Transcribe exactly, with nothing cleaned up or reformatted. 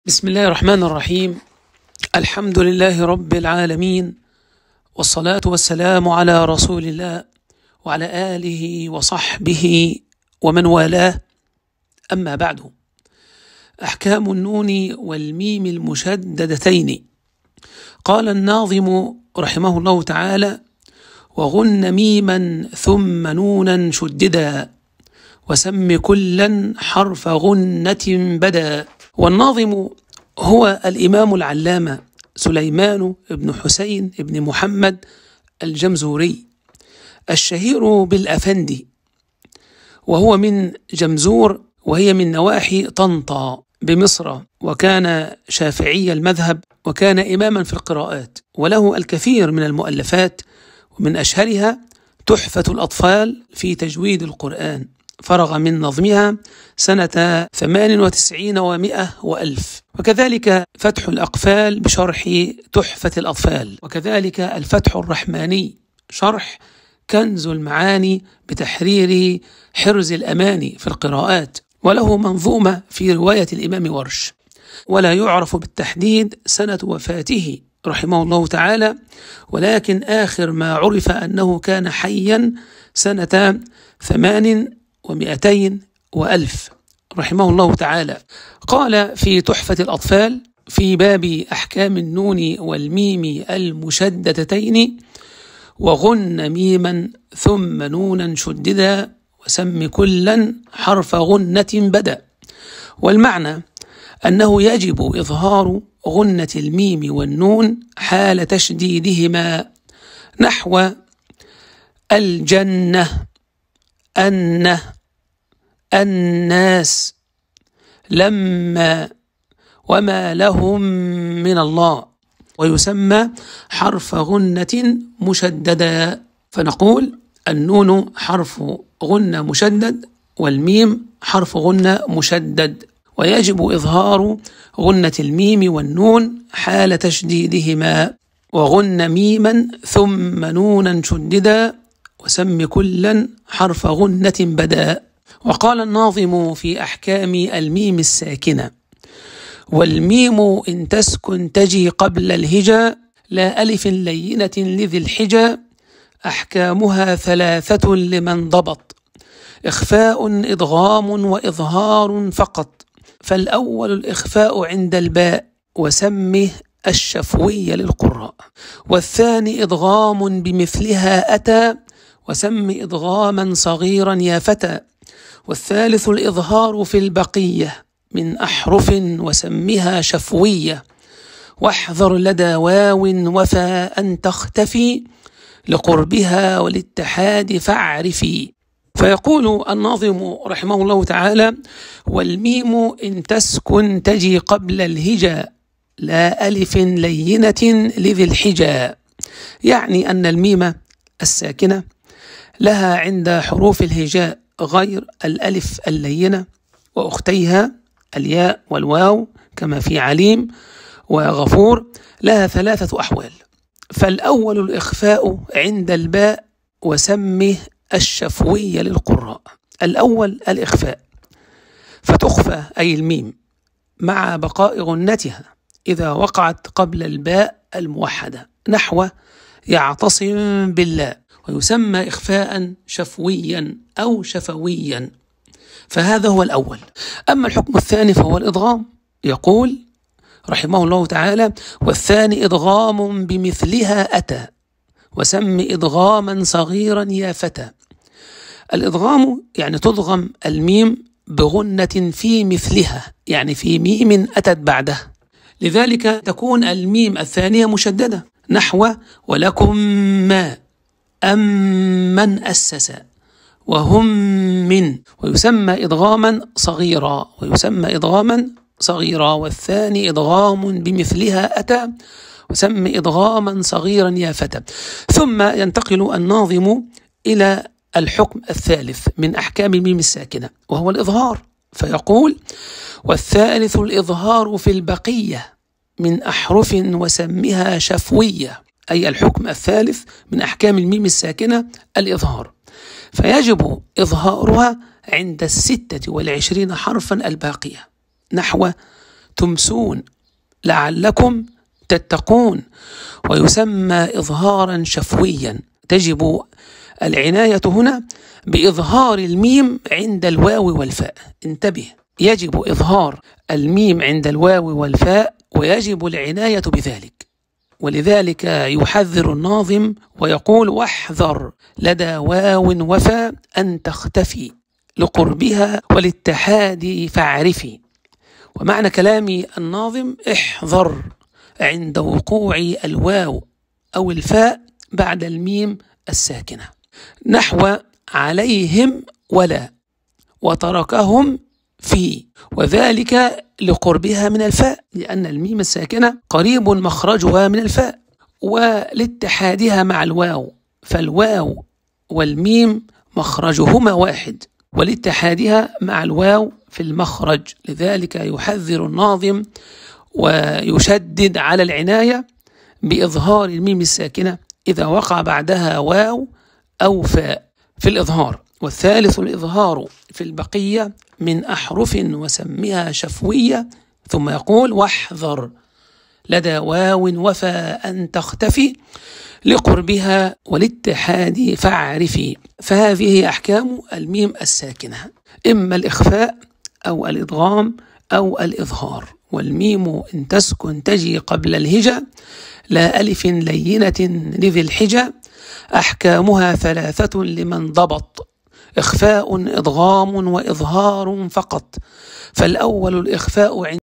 بسم الله الرحمن الرحيم. الحمد لله رب العالمين، والصلاة والسلام على رسول الله وعلى آله وصحبه ومن والاه. أما بعد، أحكام النون والميم المشددتين. قال الناظم رحمه الله تعالى: وغن ميما ثم نونا شددا، وسم كلا حرف غنة بدا. والناظم هو الإمام العلامة سليمان بن حسين بن محمد الجمزوري الشهير بالأفندي، وهو من جمزور، وهي من نواحي طنطا بمصر، وكان شافعي المذهب، وكان إماما في القراءات، وله الكثير من المؤلفات، ومن أشهرها تحفة الأطفال في تجويد القرآن، فرغ من نظمها سنة ثمان وتسعين ومائة وألف. وكذلك فتح الأقفال بشرح تحفة الأطفال، وكذلك الفتح الرحماني شرح كنز المعاني بتحرير حرز الأماني في القراءات، وله منظومة في رواية الإمام ورش. ولا يعرف بالتحديد سنة وفاته رحمه الله تعالى، ولكن آخر ما عرف أنه كان حيا سنة ثمان ومئتين وألف رحمه الله تعالى. قال في تحفة الأطفال في باب أحكام النون والميم المشددتين: وغن ميما ثم نونا شددا، وسم كلا حرف غنة بدا. والمعنى أنه يجب إظهار غنة الميم والنون حال تشديدهما، نحو الجنة، أن، الناس، لما، وما لهم من الله. ويسمى حرف غنة مشددا، فنقول النون حرف غنة مشدد، والميم حرف غنة مشدد، ويجب إظهار غنة الميم والنون حال تشديدهما. وغن ميما ثم نونا شددا، وسم كلا حرف غنة بدا. وقال الناظم في أحكام الميم الساكنة: والميم إن تسكن تجي قبل الهجا، لا ألف لينة لذي الحجا، أحكامها ثلاثة لمن ضبط، إخفاء إضغام وإظهار فقط. فالأول الإخفاء عند الباء، وسمه الشفوي للقراء. والثاني إضغام بمثلها أتى، وسم إضغاما صغيرا يا فتى. والثالث الإظهار في البقية من أحرف، وسمها شفوية. واحذر لدى واو وفاء أن تختفي، لقربها والاتحاد فاعرفي. فيقول الناظم رحمه الله تعالى: والميم إن تسكن تجي قبل الهجا، لا ألف لينة لذي الحجا. يعني أن الميم الساكنة لها عند حروف الهجاء غير الألف اللينة وأختيها الياء والواو، كما في عليم وغفور، لها ثلاثة أحوال. فالأول الإخفاء عند الباء، وسمه الشفوي للقراء. الأول الإخفاء، فتخفى أي الميم مع بقاء غنتها إذا وقعت قبل الباء الموحدة، نحو يعتصم بالله، ويسمى إخفاء شفويا أو شفويا. فهذا هو الأول. أما الحكم الثاني فهو الإضغام. يقول رحمه الله تعالى: والثاني إضغام بمثلها أتى، وسم إضغاما صغيرا يا فتى. الإضغام يعني تضغم الميم بغنة في مثلها، يعني في ميم أتت بعده، لذلك تكون الميم الثانية مشددة، نحو ولكم ما، أم من أسس، وهم من. ويسمى إضغاما صغيرا، ويسمى إضغاما صغيرا. والثاني إضغام بمثلها أتى، وسم إضغاما صغيرا يا فتى. ثم ينتقل الناظم إلى الحكم الثالث من أحكام الميم الساكنة، وهو الإظهار. فيقول: والثالث الإظهار في البقية من أحرف، وسمها شفوية. أي الحكم الثالث من أحكام الميم الساكنة الإظهار، فيجب إظهارها عند الستة والعشرين حرفا الباقية، نحو تمسون لعلكم تتقون. ويسمى إظهارا شفويا. تجب العناية هنا بإظهار الميم عند الواو والفاء. انتبه، يجب إظهار الميم عند الواو والفاء ويجب العناية بذلك. ولذلك يحذر الناظم ويقول: واحذر لدى واو وفاء أن تختفي لقربها والاتحاد فاعرفي. ومعنى كلام الناظم: احذر عند وقوع الواو أو الفاء بعد الميم الساكنة، نحو عليهم ولا وتركهم في، وذلك لقربها من الفاء، لأن الميم الساكنة قريب مخرجها من الفاء، ولاتحادها مع الواو، فالواو والميم مخرجهما واحد، ولاتحادها مع الواو في المخرج. لذلك يحذر الناظم ويشدد على العناية بإظهار الميم الساكنة إذا وقع بعدها واو أو فاء في الإظهار. والثالث الإظهار في البقية من أحرف وسمها شفوية. ثم يقول: واحذر لدى واو وفاء أن تختفي لقربها والاتحاد فاعرفي. فهذه هي أحكام الميم الساكنة: إما الإخفاء أو الإدغام أو الإظهار. والميم إن تسكن تجي قبل الهجا لا ألف لينة لذي الحجا، أحكامها ثلاثة لمن ضبط: إخفاء إضغام وإظهار فقط. فالأول الإخفاء عند